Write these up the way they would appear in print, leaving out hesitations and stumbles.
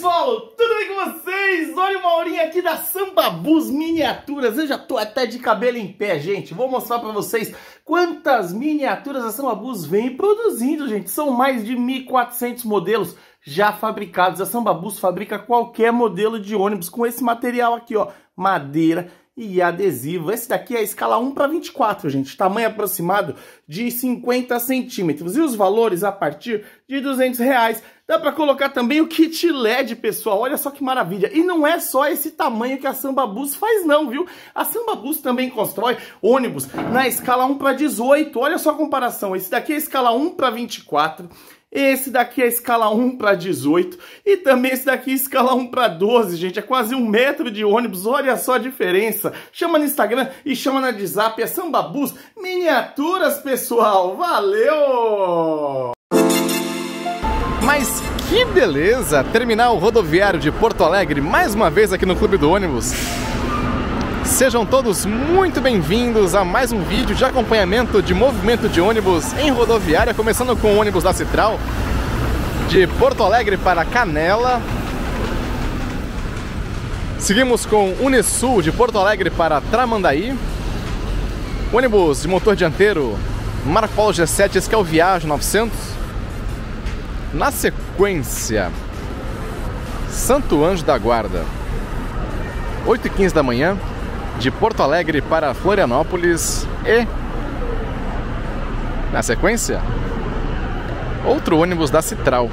pessoal, tudo bem com vocês? Olha o Maurinho aqui da Samba Bus Miniaturas. Eu já tô até de cabelo em pé, gente. Vou mostrar pra vocês quantas miniaturas a Samba Bus vem produzindo, gente. São mais de 1.400 modelos já fabricados. A Samba Bus fabrica qualquer modelo de ônibus com esse material aqui, ó, madeira e adesivo. Esse daqui é a escala 1/24, gente. Tamanho aproximado de 50 centímetros. E os valores a partir de R$200. Dá para colocar também o kit LED, pessoal. Olha só que maravilha. E não é só esse tamanho que a Samba Bus faz não, viu? A Samba Bus também constrói ônibus na escala 1/18. Olha só a comparação. Esse daqui é a escala 1/24. Esse daqui é a escala 1/18 e também esse daqui é a escala 1/12, gente. É quase 1 metro de ônibus, olha só a diferença. Chama no Instagram e chama no WhatsApp, é Samba Bus Miniaturas, pessoal. Valeu! Mas que beleza! Terminal rodoviário de Porto Alegre, mais uma vez aqui no Clube do Ônibus. Sejam todos muito bem-vindos a mais um vídeo de acompanhamento de movimento de ônibus em rodoviária, começando com o ônibus da Citral, de Porto Alegre para Canela. Seguimos com Unisul, de Porto Alegre para Tramandaí. Ônibus de motor dianteiro, Marco Polo G7, esse que é o Viagem 900. Na sequência, Santo Anjo da Guarda, 8h15 da manhã, de Porto Alegre para Florianópolis. E na sequência, outro ônibus da Citral,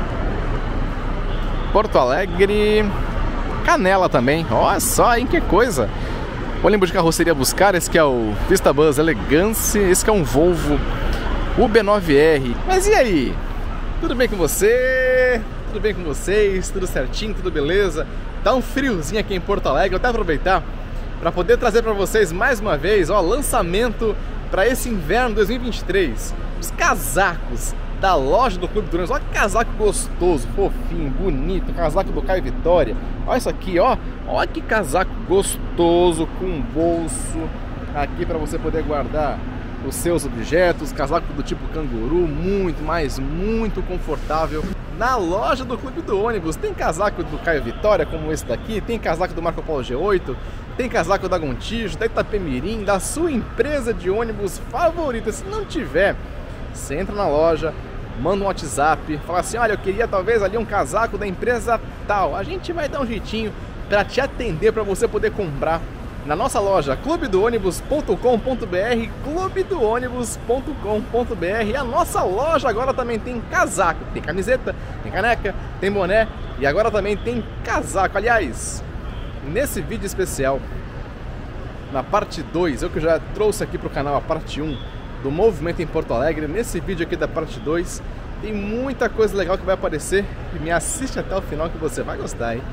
Porto Alegre, Canela também. Olha só, hein, que coisa! Ônibus de carroceria Buscar, esse que é o Vista Bus Elegance, esse que é um Volvo UB9R. Mas e aí? Tudo bem com você? Tudo bem com vocês? Tudo certinho? Tudo beleza? Tá um friozinho aqui em Porto Alegre. Eu até aproveitar para poder trazer para vocês mais uma vez, ó, lançamento para esse inverno 2023. Os casacos da loja do Clube do Ônibus. Olha que casaco gostoso, fofinho, bonito, casaco do Caio Vitória. Olha isso aqui, ó. Olha que casaco gostoso, com bolso aqui para você poder guardar os seus objetos. Casaco do tipo canguru, muito, mas muito confortável. Na loja do Clube do Ônibus tem casaco do Caio Vitória, como esse daqui, tem casaco do Marco Polo G8, tem casaco da Gontijo, da Itapemirim, da sua empresa de ônibus favorita. Se não tiver, você entra na loja, manda um WhatsApp, fala assim: olha, eu queria talvez ali um casaco da empresa tal. A gente vai dar um jeitinho para te atender, para você poder comprar na nossa loja clubedoonibus.com.br, clubedoonibus.com.br. A nossa loja agora também tem casaco, tem camiseta, tem caneca, tem boné e agora também tem casaco. Aliás, nesse vídeo especial, na parte 2, eu que já trouxe aqui para o canal a parte 1 do movimento em Porto Alegre, nesse vídeo aqui da parte 2 tem muita coisa legal que vai aparecer e me assiste até o final que você vai gostar, hein?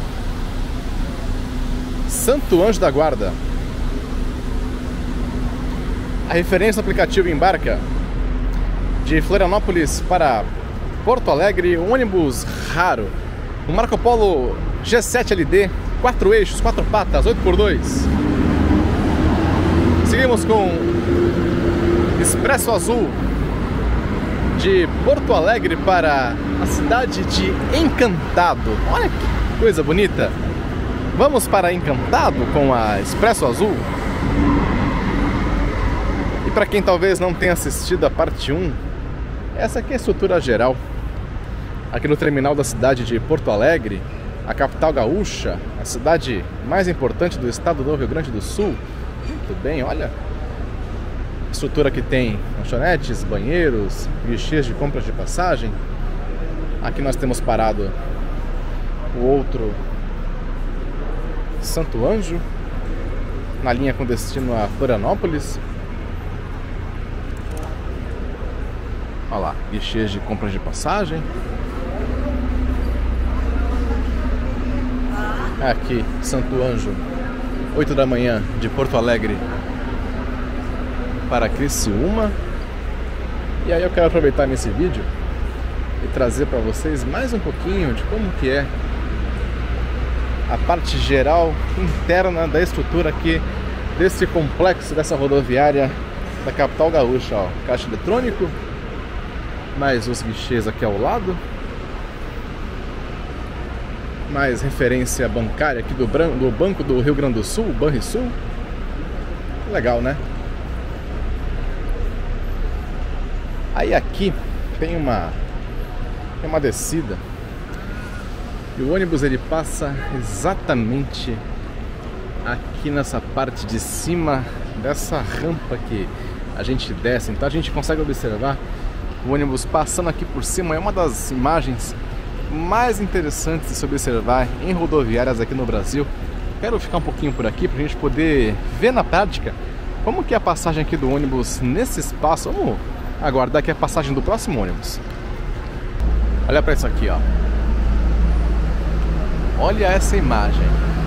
Santo Anjo da Guarda. A referência do aplicativo embarca de Florianópolis para Porto Alegre, um ônibus raro, um Marco Polo G7 LD, 4 eixos, 4 patas, 8x2. Seguimos com Expresso Azul, de Porto Alegre para a cidade de Encantado. Olha que coisa bonita! Vamos para Encantado com a Expresso Azul. E para quem talvez não tenha assistido a parte 1, essa aqui é a estrutura geral. Aqui no terminal da cidade de Porto Alegre, a capital gaúcha, a cidade mais importante do estado do Rio Grande do Sul. Muito bem, olha. Estrutura que tem lanchonetes, banheiros, guichês de compras de passagem. Aqui nós temos parado o outro Santo Anjo, na linha com destino a Florianópolis. Olha lá, guichês de compras de passagem. Aqui, Santo Anjo, 8 da manhã, de Porto Alegre para Criciúma. E aí eu quero aproveitar nesse vídeo e trazer para vocês mais um pouquinho de como que é a parte geral interna da estrutura aqui desse complexo, dessa rodoviária da capital gaúcha. Ó, caixa eletrônico, mais os guichês aqui ao lado. mais referência bancária aqui do Banco do Rio Grande do Sul, Banrisul. Legal, né? Aí aqui tem uma descida e o ônibus ele passa exatamente aqui nessa parte de cima dessa rampa que a gente desce. Então a gente consegue observar o ônibus passando aqui por cima. É uma das imagens mais interessantes de se observar em rodoviárias aqui no Brasil. Quero ficar um pouquinho por aqui para a gente poder ver na prática como que é a passagem aqui do ônibus nesse espaço. Vamos aguardar aqui a passagem do próximo ônibus. Olha para isso aqui, ó. Olha essa imagem.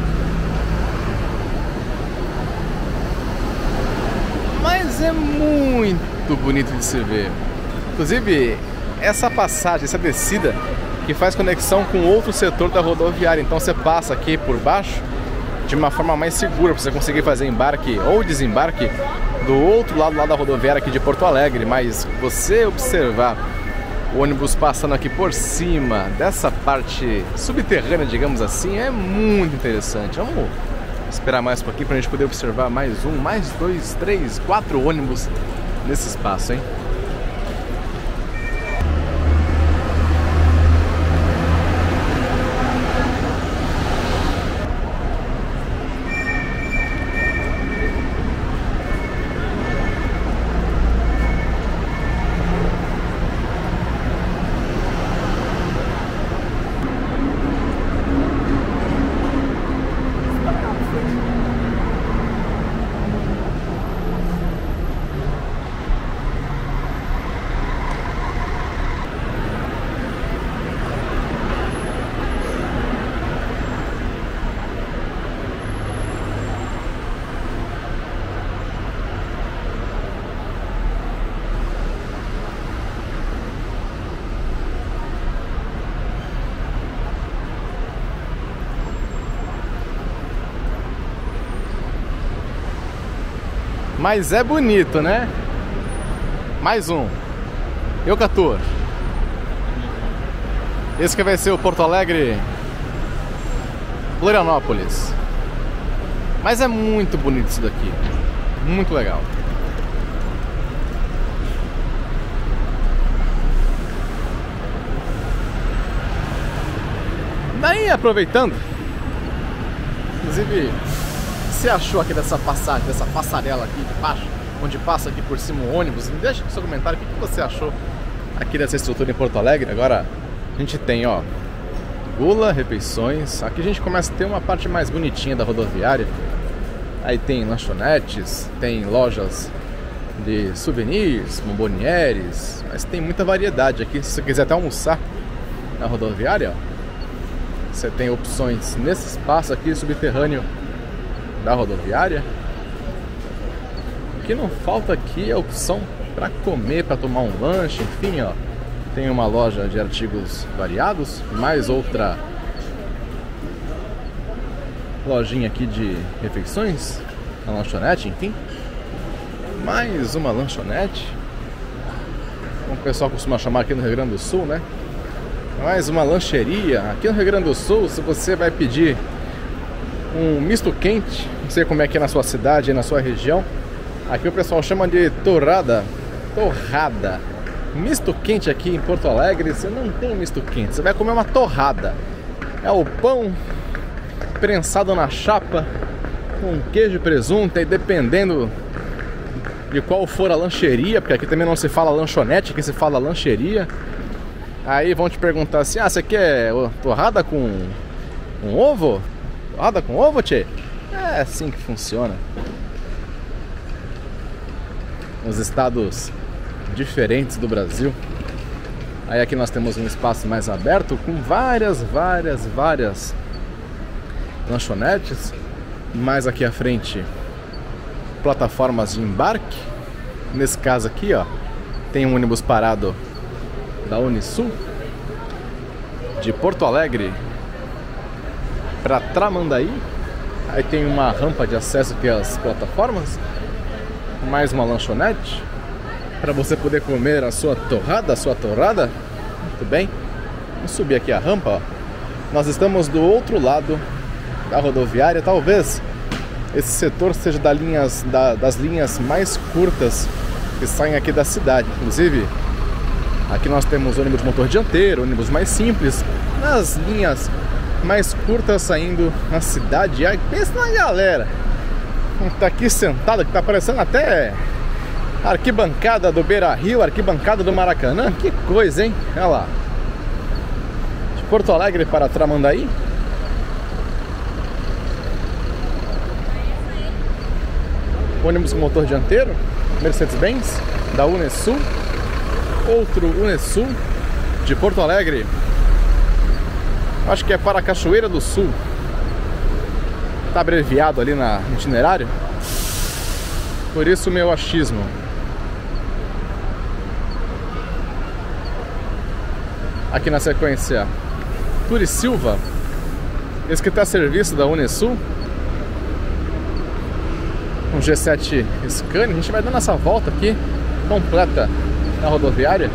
Mas é muito bonito de se ver. Inclusive, essa passagem, essa descida que faz conexão com outro setor da rodoviária. Então você passa aqui por baixo de uma forma mais segura para você conseguir fazer embarque ou desembarque do outro lado lá da rodoviária aqui de Porto Alegre. Mas você observar o ônibus passando aqui por cima dessa parte subterrânea, digamos assim, é muito interessante. Vamos esperar mais por aqui para a gente poder observar mais um, mais dois, três, 4 ônibus nesse espaço, hein? Mas é bonito, né? Mais um. Eucator. Esse que vai ser o Porto Alegre Florianópolis. Mas é muito bonito isso daqui. Muito legal. Daí, aproveitando, inclusive, você achou aqui dessa passagem, dessa passarela aqui de baixo, onde passa aqui por cima o ônibus? Me deixa aqui no seu comentário o que você achou aqui dessa estrutura em Porto Alegre. Agora a gente tem, ó, gula, refeições. Aqui a gente começa a ter uma parte mais bonitinha da rodoviária. Aí tem lanchonetes, tem lojas de souvenirs, bombonieres, mas tem muita variedade aqui. Se você quiser até almoçar na rodoviária, ó, você tem opções nesse espaço aqui subterrâneo da rodoviária. O que não falta aqui é a opção para comer, para tomar um lanche, enfim, ó. Tem uma loja de artigos variados, mais outra lojinha aqui de refeições, uma lanchonete, enfim. Mais uma lanchonete, como o pessoal costuma chamar aqui no Rio Grande do Sul, né? Mais uma lancheria. Aqui no Rio Grande do Sul, se você vai pedir um misto quente, não sei como é que é na sua cidade, na sua região, aqui o pessoal chama de torrada. Misto quente aqui em Porto Alegre, você não tem misto quente, você vai comer uma torrada. É o pão prensado na chapa com queijo e presunto, e dependendo de qual for a lancheria, porque aqui também não se fala lanchonete, aqui se fala lancheria. Aí vão te perguntar assim: ah, você quer torrada com ovo? Torrada com ovo, tchê? É assim que funciona. Nos estados diferentes do Brasil. Aí aqui nós temos um espaço mais aberto com várias lanchonetes. Mais aqui à frente, plataformas de embarque. Nesse caso aqui, ó, tem um ônibus parado da Unisul de Porto Alegre para Tramandaí. Aí tem uma rampa de acesso aqui às plataformas, mais uma lanchonete para você poder comer a sua torrada, Muito bem. Vamos subir aqui a rampa, ó. Nós estamos do outro lado da rodoviária. Talvez esse setor seja das linhas mais curtas que saem aqui da cidade. Inclusive, aqui nós temos ônibus de motor dianteiro, ônibus mais simples, nas linhas mais curtas saindo na cidade. Aí pensa na galera que tá aqui sentada, que tá parecendo até arquibancada do Beira-Rio, arquibancada do Maracanã. Que coisa, hein? Olha lá. De Porto Alegre para Tramandaí. Ônibus com motor dianteiro, Mercedes-Benz, da Unesul. Outro Unesul de Porto Alegre, acho que é para a Cachoeira do Sul. Está abreviado ali no itinerário, por isso o meu achismo. Aqui na sequência, Turisilva, esse que está a serviço da Unesul, um G7 Scania. A gente vai dando essa volta aqui completa na rodoviária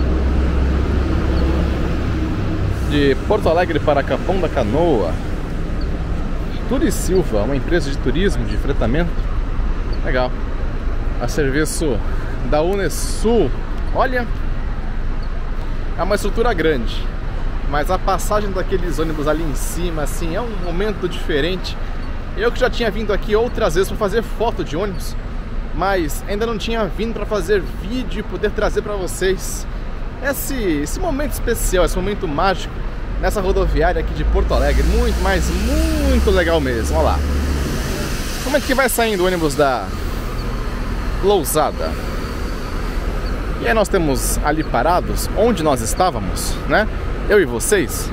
de Porto Alegre para Capão da Canoa. Turisilva, uma empresa de turismo, de fretamento. Legal. A serviço da Unesul. Olha, é uma estrutura grande, mas a passagem daqueles ônibus ali em cima, assim, é um momento diferente. Eu que já tinha vindo aqui outras vezes para fazer foto de ônibus, mas ainda não tinha vindo para fazer vídeo e poder trazer para vocês esse momento especial, esse momento mágico nessa rodoviária aqui de Porto Alegre. Muito, mas muito legal mesmo. Olha lá. Como é que vai saindo o ônibus da Lousada? E aí nós temos ali parados, onde nós estávamos, né? Eu e vocês.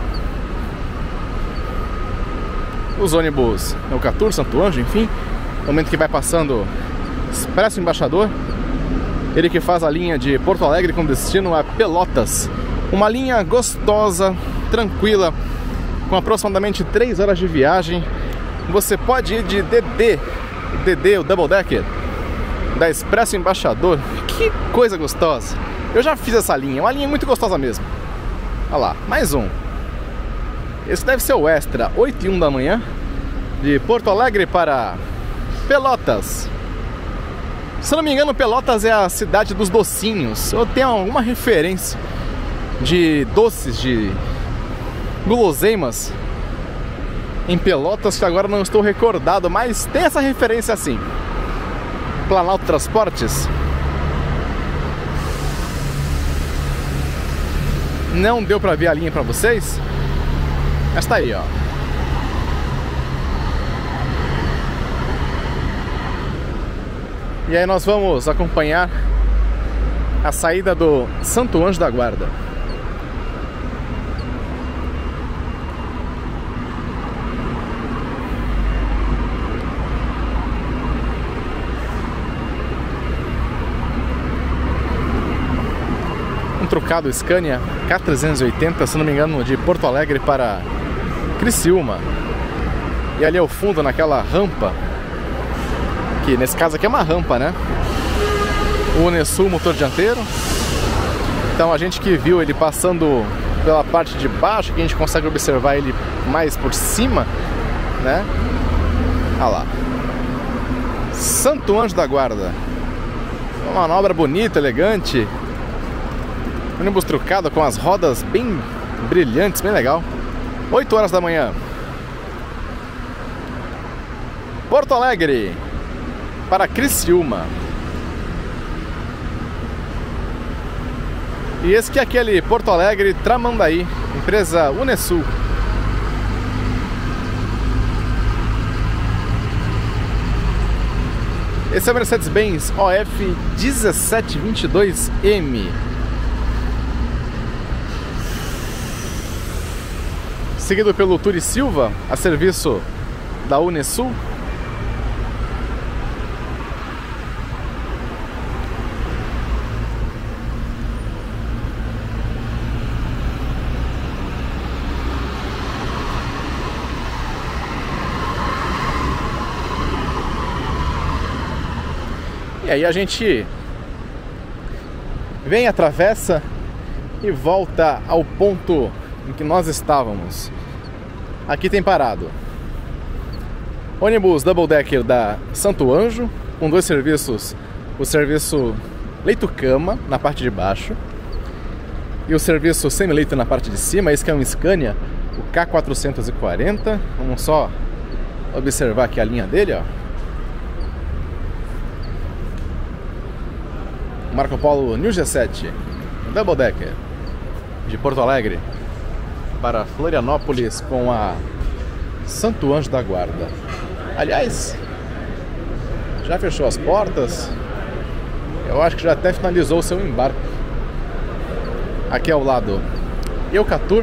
Os ônibus Eucatur, Santo Anjo, enfim. No momento que vai passando Expresso Embaixador, ele que faz a linha de Porto Alegre com destino a Pelotas. Uma linha gostosa, tranquila, com aproximadamente 3 horas de viagem. Você pode ir de DD, o Double Decker, da Expresso Embaixador. Que coisa gostosa! Eu já fiz essa linha, uma linha muito gostosa mesmo. Olha lá, mais um. Esse deve ser o Extra, 8h01 da manhã, de Porto Alegre para Pelotas. Se eu não me engano, Pelotas é a cidade dos docinhos. Eu tenho alguma referência de doces, de guloseimas em Pelotas, que agora não estou recordado, mas tem essa referência assim. Planalto Transportes. Não deu pra ver a linha pra vocês, mas tá aí, ó. E aí nós vamos acompanhar a saída do Santo Anjo da Guarda. Um trocado Scania K380, se não me engano, de Porto Alegre para Criciúma. E ali ao fundo, naquela rampa, que nesse caso aqui é uma rampa, né? O Unesul motor dianteiro. Então a gente que viu ele passando pela parte de baixo, que a gente consegue observar ele mais por cima, né? Olha lá. Santo Anjo da Guarda. Uma manobra bonita, elegante. Ônibus trucado com as rodas bem brilhantes, bem legal. 8 horas da manhã. Porto Alegre para Criciúma. E esse que é aquele Porto Alegre Tramandaí, empresa Unesul. Esse é o Mercedes-Benz OF 1722M. Seguido pelo Turisilva, a serviço da Unesul. E aí a gente vem, atravessa e volta ao ponto em que nós estávamos. Aqui tem parado ônibus double decker da Santo Anjo, com dois serviços, o serviço leito-cama na parte de baixo e o serviço semi-leito na parte de cima. Esse que é um Scania, o K440. Vamos só observar aqui a linha dele, ó. Marco Polo New G7 double decker de Porto Alegre para Florianópolis com a Santo Anjo da Guarda. Aliás, já fechou as portas. Eu acho que já até finalizou o seu embarque. Aqui ao lado, Eucatur.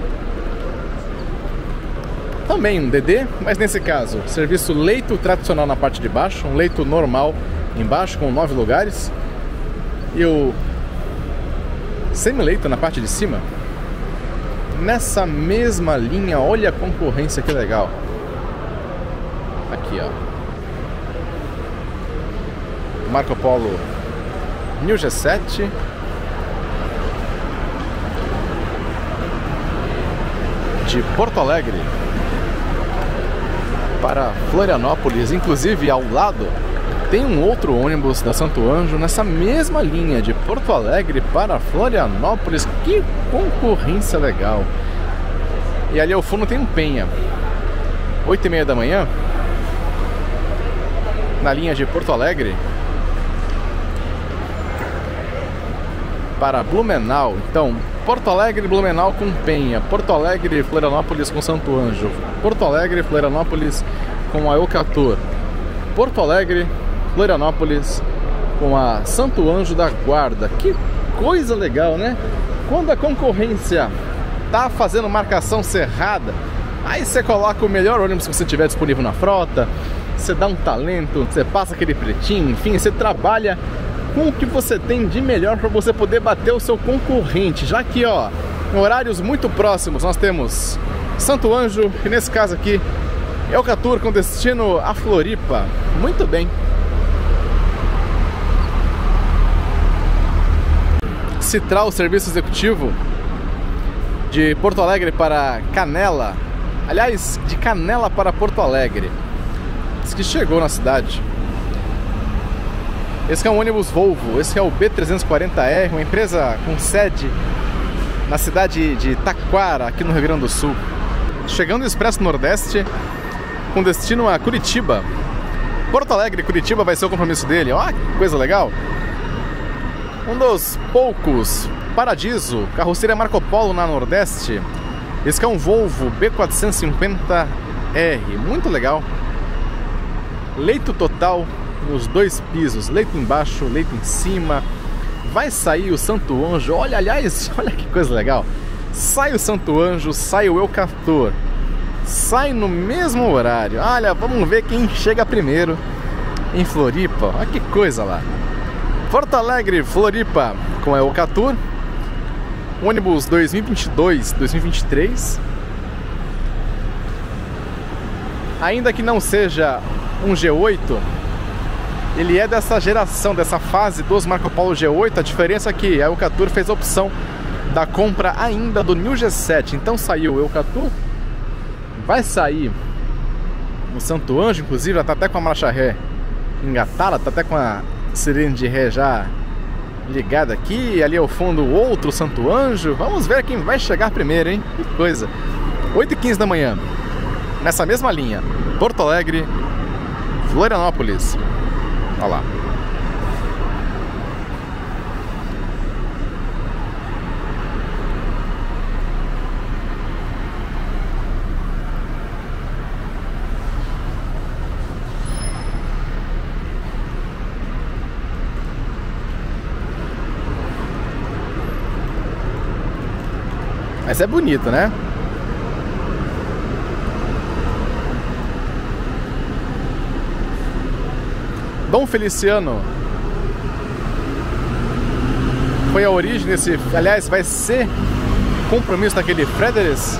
Também um DD, mas nesse caso, serviço leito tradicional na parte de baixo, um leito normal embaixo com 9 lugares. E o semi-leito na parte de cima. Nessa mesma linha, olha a concorrência, que legal. Aqui, ó. Marco Polo New G7. De Porto Alegre para Florianópolis. Inclusive, ao lado tem um outro ônibus da Santo Anjo nessa mesma linha de Porto Alegre para Florianópolis. Que concorrência legal! E ali ao fundo tem um Penha, 8h30 da manhã, na linha de Porto Alegre para Blumenau. Então, Porto Alegre, Blumenau com Penha, Porto Alegre, Florianópolis com Santo Anjo, Porto Alegre, Florianópolis com a Eucatur, Porto Alegre, Florianópolis com a Santo Anjo da Guarda. Que coisa legal, né? Quando a concorrência tá fazendo marcação cerrada, aí você coloca o melhor ônibus que você tiver disponível na frota, você dá um talento, você passa aquele pretinho, enfim, você trabalha com o que você tem de melhor para você poder bater o seu concorrente. Já que, ó, em horários muito próximos nós temos Santo Anjo, que nesse caso aqui é o Eucatur com destino a Floripa. Muito bem. Citral, serviço executivo de Porto Alegre para Canela. Aliás, de Canela para Porto Alegre. Diz que chegou na cidade. Esse é um ônibus Volvo. Esse é o B340R, uma empresa com sede na cidade de Taquara, aqui no Rio Grande do Sul. Chegando o Expresso Nordeste com destino a Curitiba. Porto Alegre e Curitiba vai ser o compromisso dele. Ó, que coisa legal! Um dos poucos Paradiso, carroceria Marco Polo na Nordeste. Esse é um Volvo B450R, muito legal. Leito total nos dois pisos, leito embaixo, leito em cima. Vai sair o Santo Anjo, olha, aliás, olha que coisa legal. Sai o Santo Anjo, sai o Eucatur, sai no mesmo horário. Olha, vamos ver quem chega primeiro em Floripa. Olha que coisa lá. Porto Alegre, Floripa com a Eucatur, ônibus 2022-2023. Ainda que não seja um G8, ele é dessa geração, dessa fase dos Marco Polo G8. A diferença é que a Eucatur fez a opção da compra ainda do New G7. Então saiu o Eucatur, vai sair o Santo Anjo, inclusive já tá até com a marcha ré engatada, tá até com a sirene de ré já ligada aqui. Ali ao fundo outro Santo Anjo. Vamos ver quem vai chegar primeiro, hein? Que coisa. 8h15 da manhã, nessa mesma linha, Porto Alegre, Florianópolis. Olha lá. Mas é bonito, né? Dom Feliciano foi a origem desse... Aliás, vai ser compromisso daquele Fredericks.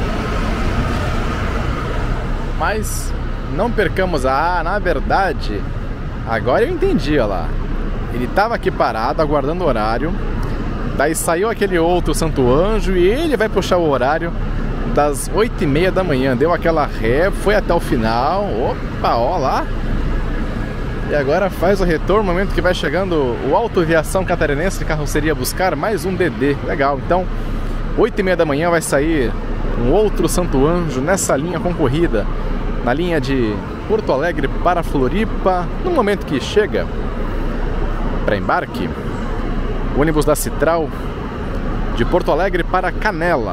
Mas não percamos na verdade, agora eu entendi, olha lá. Ele estava aqui parado, aguardando o horário. Daí saiu aquele outro Santo Anjo e ele vai puxar o horário das 8h30 da manhã. Deu aquela ré, foi até o final. Opa, ó lá. E agora faz o retorno, momento que vai chegando o Autoviação Catarinense de Carroceria buscar mais um DD. Legal, então 8h30 da manhã vai sair um outro Santo Anjo nessa linha concorrida, na linha de Porto Alegre para Floripa. No momento que chega para embarque, o ônibus da Citral de Porto Alegre para Canela.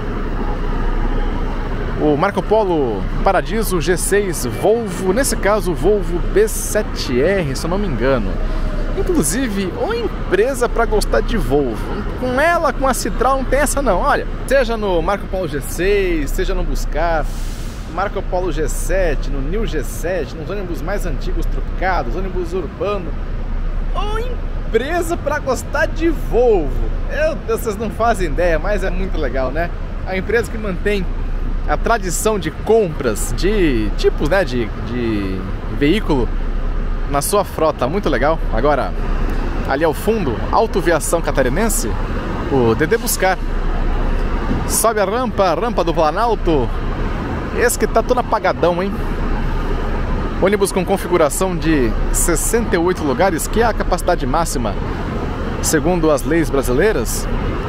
O Marco Polo Paradiso G6 Volvo, nesse caso Volvo B7R, se eu não me engano. Inclusive, uma empresa para gostar de Volvo. Com ela, com a Citral, não tem essa não. Olha, seja no Marco Polo G6, seja no Buscar, Marco Polo G7, no New G7, nos ônibus mais antigos trocados, ônibus urbano. Uma empresa para gostar de Volvo. Meu Deus, vocês não fazem ideia, mas é muito legal, né? A empresa que mantém a tradição de compras de tipos, né, de veículo na sua frota, muito legal. Agora, ali ao fundo, Autoviação Catarinense, o DD Buscar. Sobe a rampa do Planalto. Esse que tá todo apagadão, hein? Ônibus com configuração de 68 lugares, que é a capacidade máxima, segundo as leis brasileiras.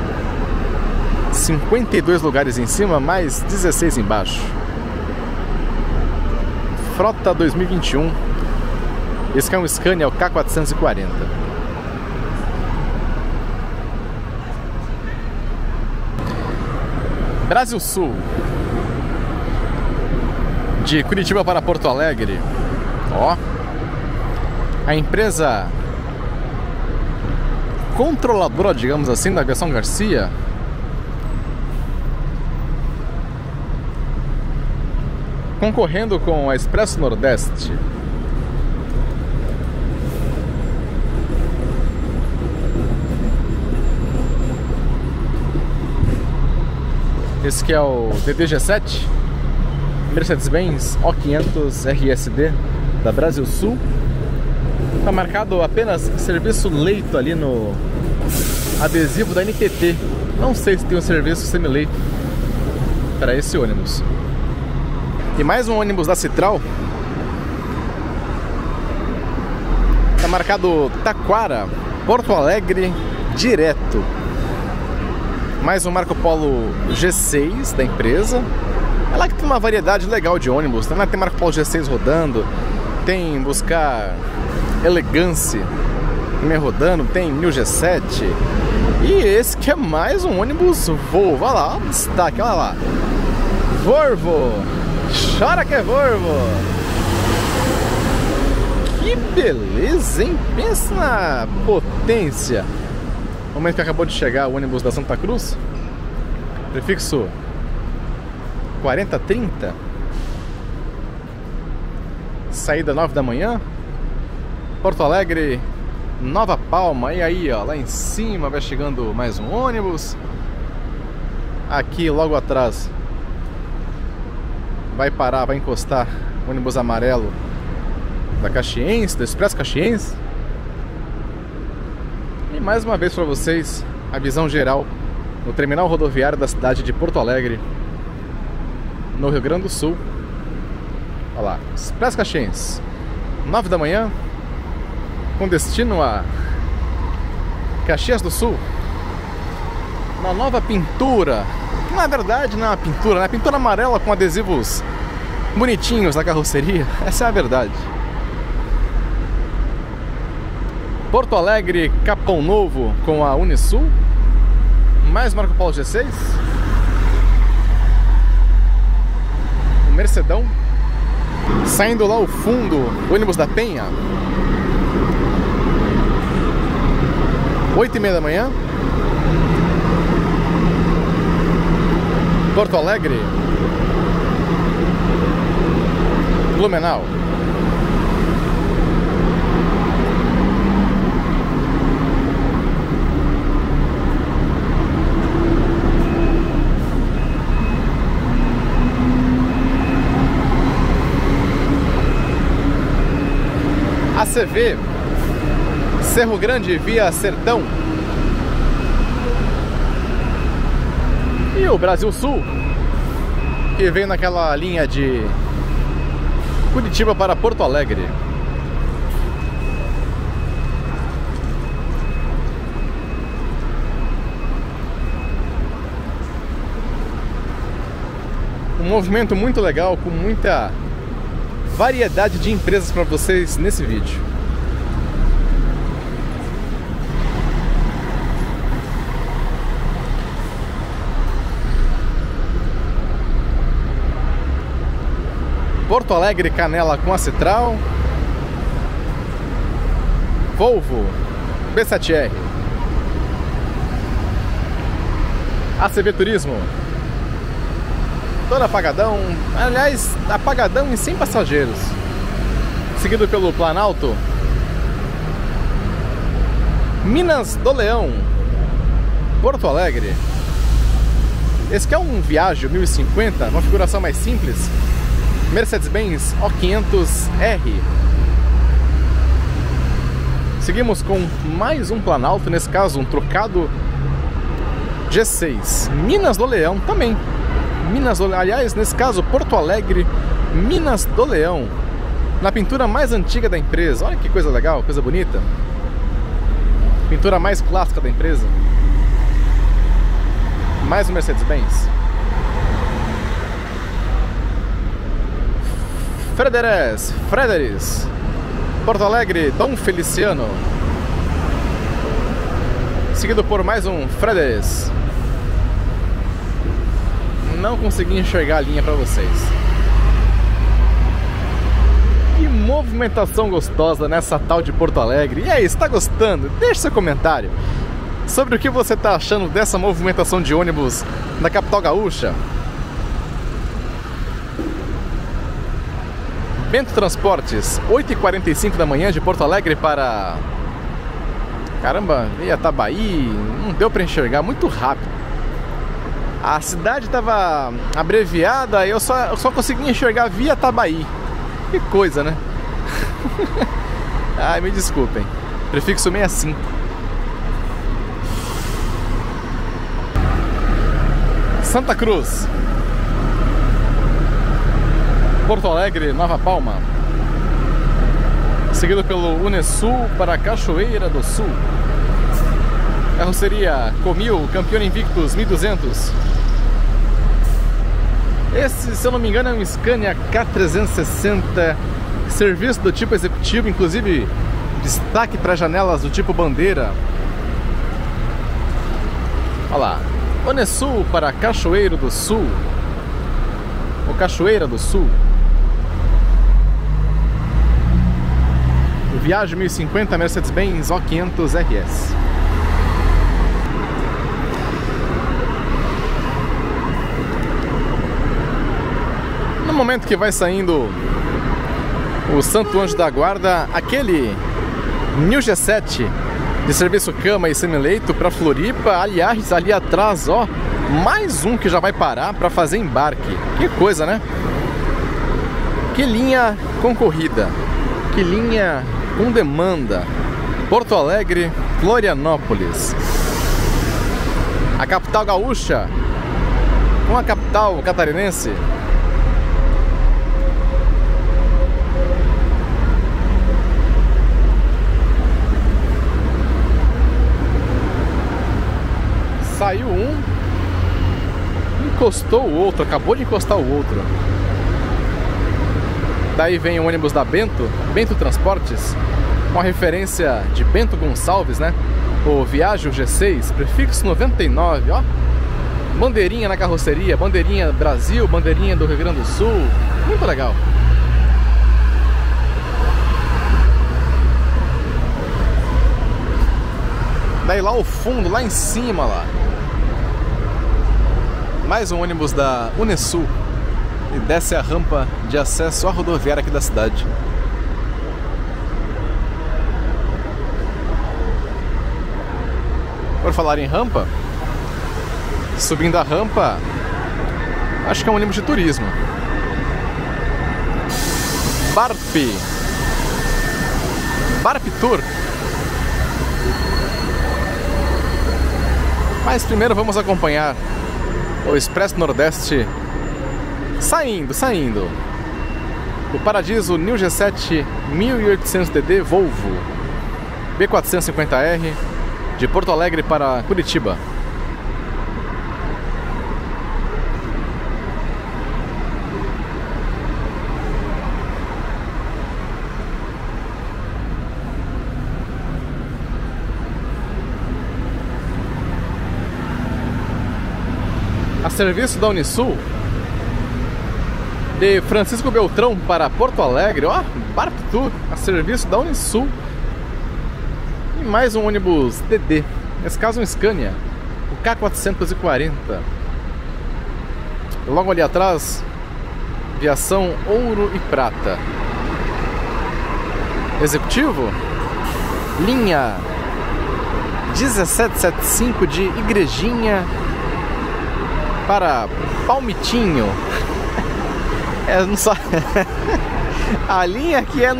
52 lugares em cima, mais 16 embaixo. Frota 2021. Esse é um Scania, o K440. Brasil Sul. De Curitiba para Porto Alegre. Ó. A empresa controladora, digamos assim, da aviação Garcia, concorrendo com a Expresso Nordeste. Esse que é o DDG7 Mercedes-Benz O500 RSD da Brasil Sul. Está marcado apenas serviço leito ali no adesivo da NTT. Não sei se tem um serviço semileito para esse ônibus. E mais um ônibus da Citral. Está marcado Taquara, Porto Alegre, direto. Mais um Marco Polo G6 da empresa. Ela que tem uma variedade legal de ônibus, né? Tem Marco Polo G6 rodando, tem Buscar Elegance também rodando, tem New G7. E esse que é mais um ônibus Volvo. Olha lá, olha o destaque, olha lá. Volvo! Chora que é Volvo! Que beleza, hein? Pensa na potência. No momento que acabou de chegar o ônibus da Santa Cruz, prefixo 4030, saída 9 da manhã, Porto Alegre, Nova Palma. E aí, ó, lá em cima vai chegando mais um ônibus. Aqui logo atrás vai parar, vai encostar o ônibus amarelo da Caxiense, do Expresso Caxiense. E mais uma vez para vocês a visão geral no terminal rodoviário da cidade de Porto Alegre, no Rio Grande do Sul. Olha lá, Expresso Caxiense, 9 da manhã, com destino a Caxias do Sul. Uma nova pintura. Na verdade não é uma pintura, né? Pintura amarela com adesivos bonitinhos na carroceria. Essa é a verdade. Porto Alegre, Capão Novo com a Unisul. Mais Marco Polo G6. O Mercedão. Saindo lá ao fundo, o ônibus da Penha. 8h30 da manhã. Porto Alegre, Blumenau. ACV, Cerro Grande via Sertão. E o Brasil Sul, que veio naquela linha de Curitiba para Porto Alegre. Um movimento muito legal, com muita variedade de empresas para vocês nesse vídeo. Porto Alegre, Canela com a Citral, Volvo B7R, ACV Turismo, toda apagadão, aliás, apagadão e sem passageiros, seguido pelo Planalto, Minas do Leão, Porto Alegre. Esse aqui é um Viaggio 1050, uma configuração mais simples, Mercedes-Benz O500R. Seguimos com mais um Planalto, nesse caso um trocado G6, Minas do Leão também. Minas do... aliás, nesse caso, Porto Alegre, Minas do Leão, na pintura mais antiga da empresa. Olha que coisa legal, coisa bonita. Pintura mais clássica da empresa. Mais um Mercedes-Benz. Frederis, Porto Alegre, Dom Feliciano. Seguido por mais um Frederis. Não consegui enxergar a linha para vocês. Que movimentação gostosa nessa tal de Porto Alegre. E aí, está gostando? Deixe seu comentário sobre o que você está achando dessa movimentação de ônibus na capital gaúcha. Bento Transportes, 8h45 da manhã de Porto Alegre para... caramba, Iatabaí, não deu para enxergar, muito rápido. A cidade estava abreviada, eu só consegui enxergar via Iatabaí. Que coisa, né? Ai, me desculpem. Prefixo 65. Santa Cruz, Porto Alegre, Nova Palma. Seguido pelo Unesul para Cachoeira do Sul. Carroceria Comil, Campione Invictus 1200. Esse, se eu não me engano, é um Scania K360, serviço do tipo executivo, inclusive destaque para janelas do tipo bandeira. Olha lá, Unesul para Cachoeiro do Sul, ou Cachoeira do Sul. O Viaggio 1050 Mercedes-Benz O500 RS. No momento que vai saindo o Santo Anjo da Guarda, aquele New G7 de serviço cama e semileito para Floripa. Aliás, ali atrás, ó, mais um que já vai parar para fazer embarque. Que coisa, né? Que linha concorrida, que linha com demanda. Porto Alegre, Florianópolis. A capital gaúcha com a capital catarinense. Saiu um, encostou o outro, acabou de encostar o outro. Daí vem o ônibus da Bento Transportes, uma referência de Bento Gonçalves, né? O Viaggio G6, prefixo 99, ó. Bandeirinha na carroceria, bandeirinha Brasil, bandeirinha do Rio Grande do Sul, muito legal. Daí lá ao fundo, lá em cima, lá, mais um ônibus da Unesul e desce a rampa de acesso à rodoviária aqui da cidade. Por falar em rampa, subindo a rampa, acho que é um ônibus de turismo. Barp Tour. Mas primeiro vamos acompanhar o Expresso Nordeste Saindo. O Paradiso New G7 1800DD Volvo B450R de Porto Alegre para Curitiba. A serviço da Unisul, de Francisco Beltrão para Porto Alegre, ó, Bartu, a serviço da Unisul. E mais um ônibus DD, nesse caso um Scania, o K440. Logo ali atrás, viação Ouro e Prata. Executivo, linha 1775 de Igrejinha para Palmitinho. Não só a linha aqui é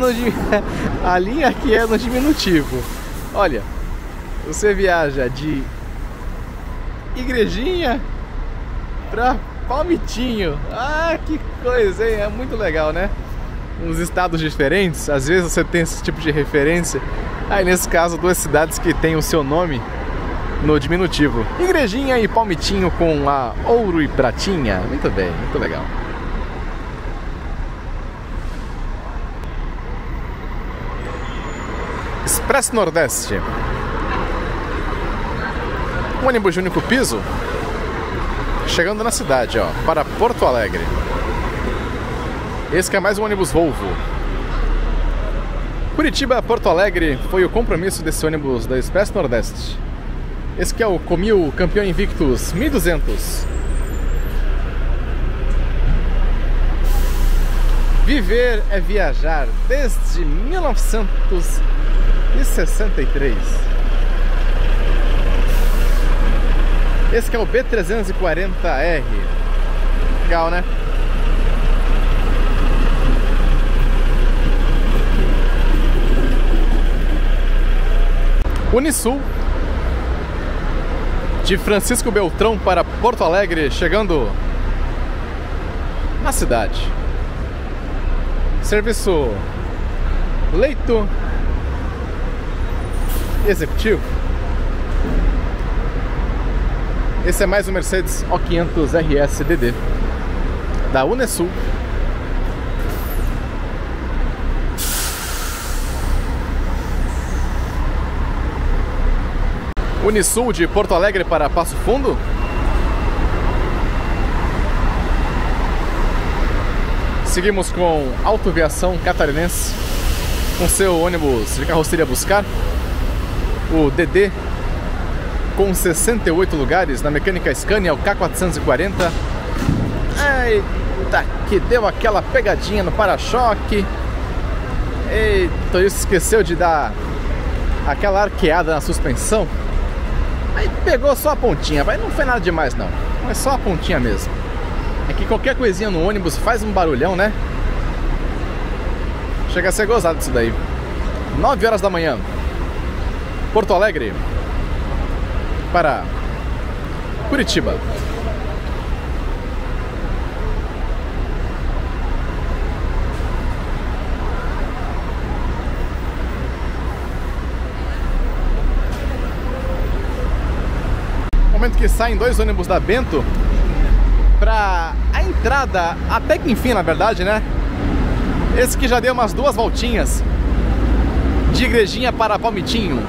no diminutivo. Olha, você viaja de Igrejinha para Palmitinho. Ah, que coisa, hein? É muito legal, né? Uns estados diferentes, às vezes você tem esse tipo de referência. Aí nesse caso, duas cidades que têm o seu nome no diminutivo. Igrejinha e Palmitinho com a Ouro e Pratinha. Muito bem, muito legal. Expresso Nordeste. Um ônibus de único piso chegando na cidade, ó, para Porto Alegre. Esse que é mais um ônibus Volvo. Curitiba, Porto Alegre foi o compromisso desse ônibus da Expresso Nordeste. Esse que é o Comil Campeão Invictus 1200. Viver é viajar desde 1963. Esse que é o B340R. Legal, né? Unisul, de Francisco Beltrão para Porto Alegre, chegando na cidade. Serviço leito executivo. Esse é mais um Mercedes O500 RS DD da Unisul. Unisul de Porto Alegre para Passo Fundo. Seguimos com Autoviação Catarinense, com seu ônibus de carroceria Buscar, o DD com 68 lugares, na mecânica Scania, o K440. Eita, que deu aquela pegadinha no para-choque. Eita, isso esqueceu de dar aquela arqueada na suspensão. Aí pegou só a pontinha, mas não foi nada demais não, é só a pontinha mesmo. É que qualquer coisinha no ônibus faz um barulhão, né? Chega a ser gozado isso daí. 9 horas da manhã, Porto Alegre para Curitiba. Momento que saem dois ônibus da Bento para a entrada, até que enfim, na verdade, né? Esse que já deu umas duas voltinhas de Igrejinha para Palmitinho.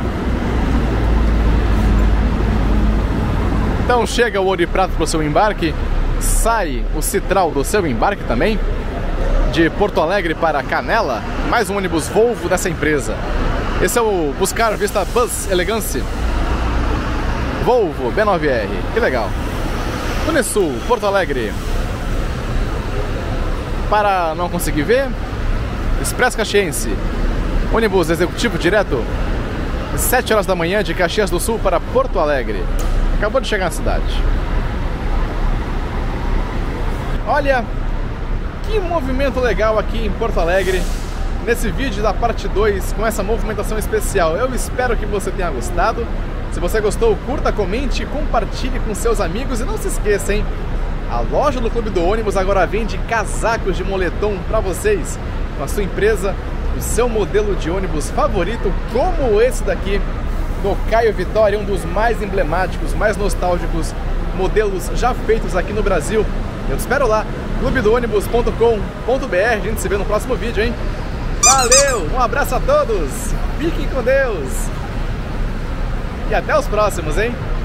Então chega o Ouro e Prata para o seu embarque, sai o Citral do seu embarque também, de Porto Alegre para Canela, mais um ônibus Volvo dessa empresa. Esse é o Buscar Vista Bus Elegance Volvo B9R, que legal. Unisul, Porto Alegre. Para não conseguir ver, Expresso Caxiense, ônibus executivo direto, 7 horas da manhã de Caxias do Sul para Porto Alegre. Acabou de chegar na cidade. Olha, que movimento legal aqui em Porto Alegre, nesse vídeo da parte 2, com essa movimentação especial. Eu espero que você tenha gostado. Se você gostou, curta, comente, compartilhe com seus amigos e não se esqueça, hein? A loja do Clube do Ônibus agora vende casacos de moletom para vocês, com a sua empresa, o seu modelo de ônibus favorito, como esse daqui, do Caio Vitória, um dos mais emblemáticos, mais nostálgicos modelos já feitos aqui no Brasil. Eu te espero lá, clubedoonibus.com.br. A gente se vê no próximo vídeo, hein? Valeu, um abraço a todos, fiquem com Deus e até os próximos, hein?